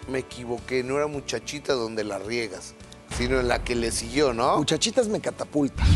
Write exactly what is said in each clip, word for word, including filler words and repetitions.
me equivoqué, no era Muchachitas donde la riegas, sino en la que le siguió, ¿no? Muchachitas me catapulta.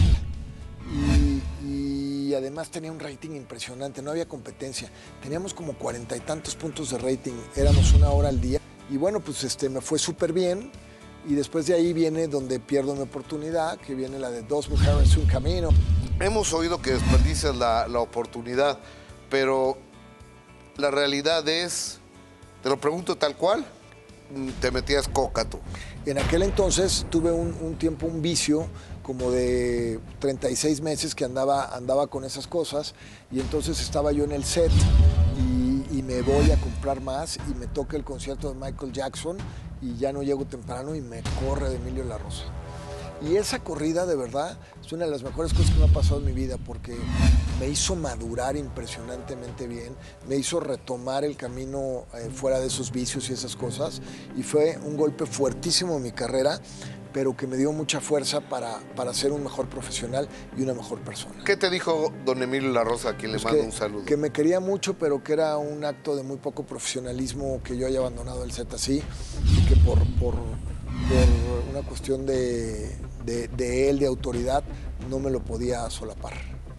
Y, y además tenía un rating impresionante, no había competencia. Teníamos como cuarenta y tantos puntos de rating, éramos una hora al día. Y bueno, pues este, me fue súper bien. Y después de ahí viene donde pierdo mi oportunidad, que viene la de Dos Mujeres, un Camino. Hemos oído que desperdicias la, la oportunidad, pero la realidad es, te lo pregunto tal cual, te metías coca tú. En aquel entonces tuve un, un tiempo, un vicio, como de treinta y seis meses que andaba, andaba con esas cosas, y entonces estaba yo en el set y, y me voy a comprar más y me toca el concierto de Michael Jackson y ya no llego temprano y me corre de Emilio La Rosa. Y esa corrida, de verdad, es una de las mejores cosas que me ha pasado en mi vida porque me hizo madurar impresionantemente bien, me hizo retomar el camino eh, fuera de esos vicios y esas cosas, y fue un golpe fuertísimo en mi carrera, pero que me dio mucha fuerza para, para ser un mejor profesional y una mejor persona. ¿Qué te dijo don Emilio La Rosa, a quien le Pues mando que, un saludo? Que me quería mucho, pero que era un acto de muy poco profesionalismo que yo haya abandonado el set así, y que por, por, por una cuestión de, de, de él, de autoridad, no me lo podía solapar.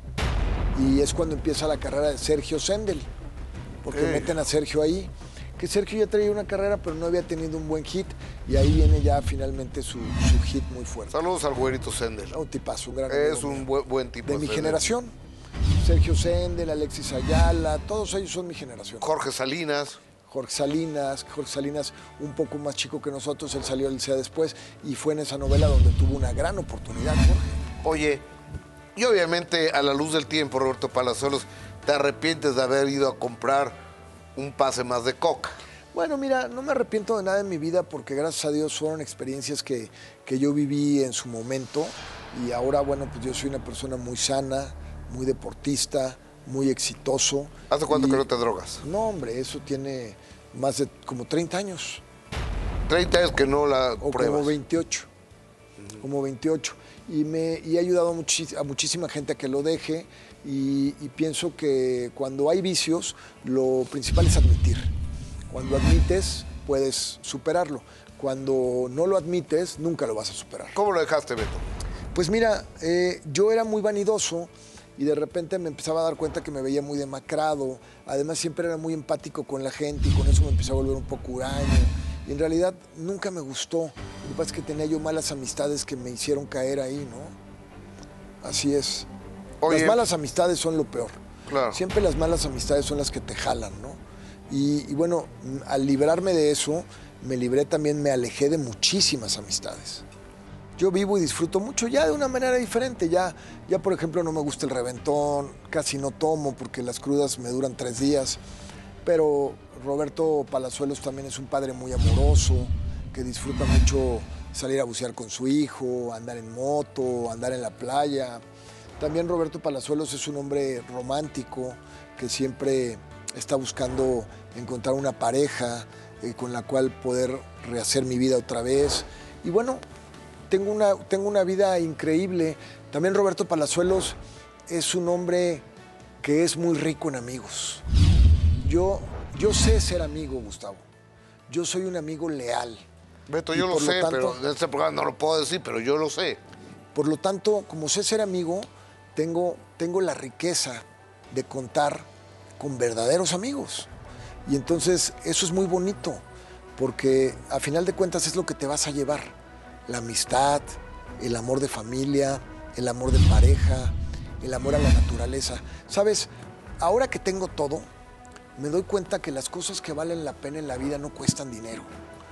Y es cuando empieza la carrera de Sergio Sendel, porque Okay. meten a Sergio ahí, que Sergio ya traía una carrera, pero no había tenido un buen hit, y ahí viene ya finalmente su, su hit muy fuerte. Saludos al güerito Sendel. Un tipazo, un gran Es amigo un mío. buen, buen tipo. De mi Sendel. generación. Sergio Sendel, Alexis Ayala, todos ellos son mi generación. Jorge Salinas. Jorge Salinas, Jorge Salinas un poco más chico que nosotros, él salió del C E A después y fue en esa novela donde tuvo una gran oportunidad, Jorge. Oye, y obviamente a la luz del tiempo, Roberto Palazuelos, ¿te arrepientes de haber ido a comprar un pase más de coca? Bueno, mira, no me arrepiento de nada en mi vida porque gracias a Dios fueron experiencias que, que yo viví en su momento y ahora, bueno, pues yo soy una persona muy sana, muy deportista, muy exitoso. ¿Hace cuánto y... que no te drogas? No, hombre, eso tiene más de como treinta años. treinta años que no la o pruebas. como veintiocho. Uh-huh. Como veintiocho. Y, me, y he ayudado a, muchis, a muchísima gente a que lo deje y, y pienso que cuando hay vicios, lo principal es admitir. Cuando admites, puedes superarlo. Cuando no lo admites, nunca lo vas a superar. ¿Cómo lo dejaste, Beto? Pues mira, eh, yo era muy vanidoso y de repente me empezaba a dar cuenta que me veía muy demacrado. Además, siempre era muy empático con la gente y con eso me empecé a volver un poco huraño. Y en realidad nunca me gustó. Lo que pasa es que tenía yo malas amistades que me hicieron caer ahí, ¿no? Así es. Oye, las malas amistades son lo peor. Claro. Siempre las malas amistades son las que te jalan, ¿no? Y, y bueno, al librarme de eso, me libré también, me alejé de muchísimas amistades. Yo vivo y disfruto mucho ya de una manera diferente. Ya, ya, por ejemplo, no me gusta el reventón, casi no tomo porque las crudas me duran tres días. Pero Roberto Palazuelos también es un padre muy amoroso, que disfruta mucho salir a bucear con su hijo, andar en moto, andar en la playa. También Roberto Palazuelos es un hombre romántico que siempre está buscando encontrar una pareja eh, con la cual poder rehacer mi vida otra vez. Y bueno, tengo una, tengo una vida increíble. También Roberto Palazuelos es un hombre que es muy rico en amigos. Yo, yo sé ser amigo, Gustavo. Yo soy un amigo leal. Beto, yo lo sé, lo tanto, pero en este programa no lo puedo decir, pero yo lo sé. Por lo tanto, como sé ser amigo, tengo, tengo la riqueza de contar con verdaderos amigos. Y entonces eso es muy bonito, porque a final de cuentas es lo que te vas a llevar. La amistad, el amor de familia, el amor de pareja, el amor a la naturaleza. ¿Sabes? Ahora que tengo todo, me doy cuenta que las cosas que valen la pena en la vida no cuestan dinero.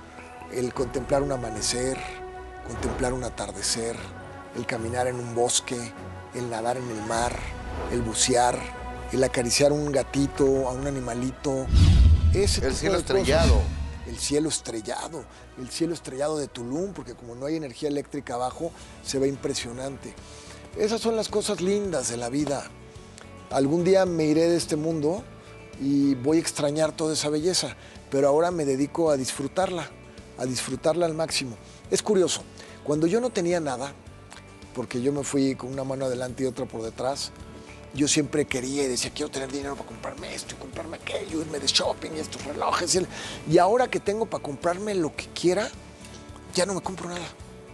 El contemplar un amanecer, contemplar un atardecer, el caminar en un bosque, el nadar en el mar, el bucear, el acariciar a un gatito, a un animalito. Ese el cielo estrellado. Cosas. El cielo estrellado, el cielo estrellado de Tulum, porque como no hay energía eléctrica abajo, se ve impresionante. Esas son las cosas lindas de la vida. Algún día me iré de este mundo y voy a extrañar toda esa belleza, pero ahora me dedico a disfrutarla, a disfrutarla al máximo. Es curioso, cuando yo no tenía nada, porque yo me fui con una mano adelante y otra por detrás, yo siempre quería y decía, quiero tener dinero para comprarme esto y comprarme aquello, irme de shopping y estos relojes. Y, el... y ahora que tengo para comprarme lo que quiera, ya no me compro nada.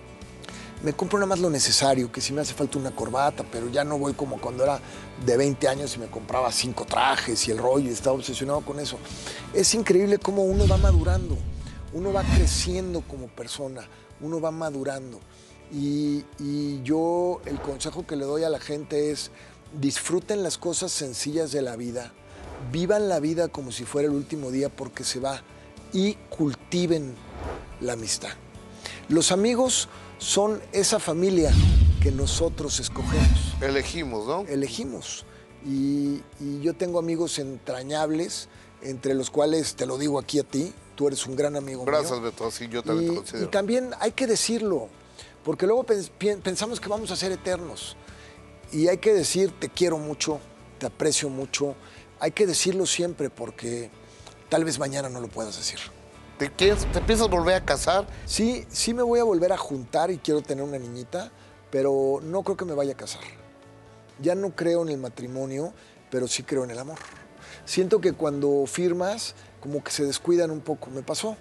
Me compro nada más lo necesario, que si me hace falta una corbata, pero ya no voy como cuando era de veinte años y me compraba cinco trajes y el rollo y estaba obsesionado con eso. Es increíble cómo uno va madurando, uno va creciendo como persona, uno va madurando. Y, y yo el consejo que le doy a la gente es disfruten las cosas sencillas de la vida, vivan la vida como si fuera el último día porque se va y cultiven la amistad. Los amigos son esa familia que nosotros escogemos. Elegimos, ¿no? Elegimos. Y, y yo tengo amigos entrañables, entre los cuales te lo digo aquí a ti, tú eres un gran amigo Gracias, mío. Beto, sí, yo también y, te considero. Y también hay que decirlo, porque luego pens pensamos que vamos a ser eternos. Y hay que decir, te quiero mucho, te aprecio mucho. Hay que decirlo siempre porque tal vez mañana no lo puedas decir. ¿Te, quieres, ¿Te piensas volver a casar? Sí, sí me voy a volver a juntar y quiero tener una niñita, pero no creo que me vaya a casar. Ya no creo en el matrimonio, pero sí creo en el amor. Siento que cuando firmas, como que se descuidan un poco. Me pasó.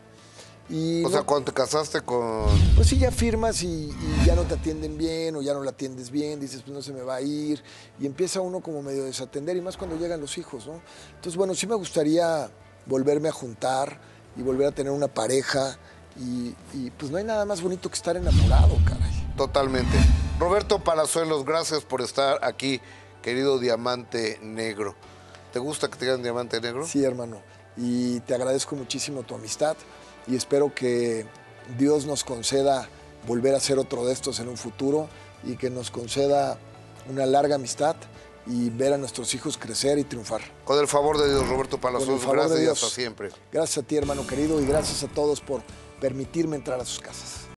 Y o no, sea, cuando te casaste con... Pues sí, ya firmas y, y ya no te atienden bien o ya no la atiendes bien, dices, pues no se me va a ir. Y empieza uno como medio a desatender, y más cuando llegan los hijos, ¿no? Entonces, bueno, sí me gustaría volverme a juntar y volver a tener una pareja. Y, y pues no hay nada más bonito que estar enamorado, caray. Totalmente. Roberto Palazuelos, gracias por estar aquí, querido Diamante Negro. ¿Te gusta que te digan Diamante Negro? Sí, hermano. Y te agradezco muchísimo tu amistad y espero que Dios nos conceda volver a hacer otro de estos en un futuro y que nos conceda una larga amistad y ver a nuestros hijos crecer y triunfar. Con el favor de Dios, Roberto Palazuelos, gracias y hasta siempre. Gracias a ti, hermano querido, y gracias a todos por permitirme entrar a sus casas.